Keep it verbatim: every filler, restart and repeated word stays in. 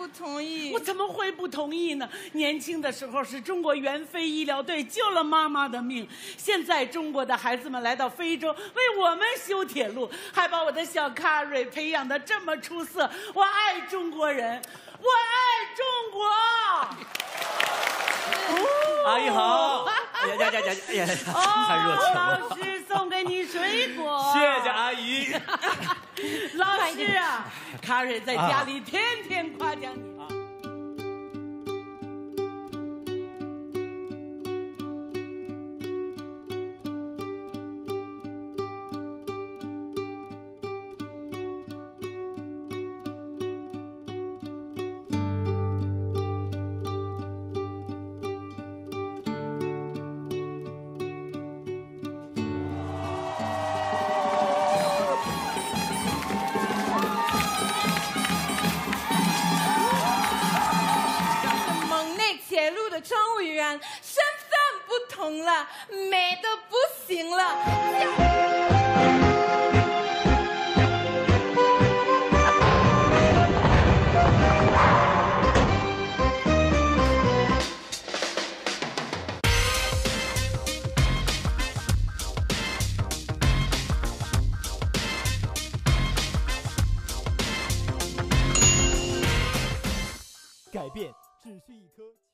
不同意。 我怎么会不同意呢？年轻的时候是中国援非医疗队救了妈妈的命，现在中国的孩子们来到非洲为我们修铁路，还把我的小卡瑞培养得这么出色。我爱中国人，我爱中国。 哦、阿姨好，呀呀呀呀呀！太热情了。 老师送给你水果。 谢谢阿姨。 老师啊，卡瑞在家里天天夸奖你。啊乘务员身份不同了，美的不行了。 改变只需一颗。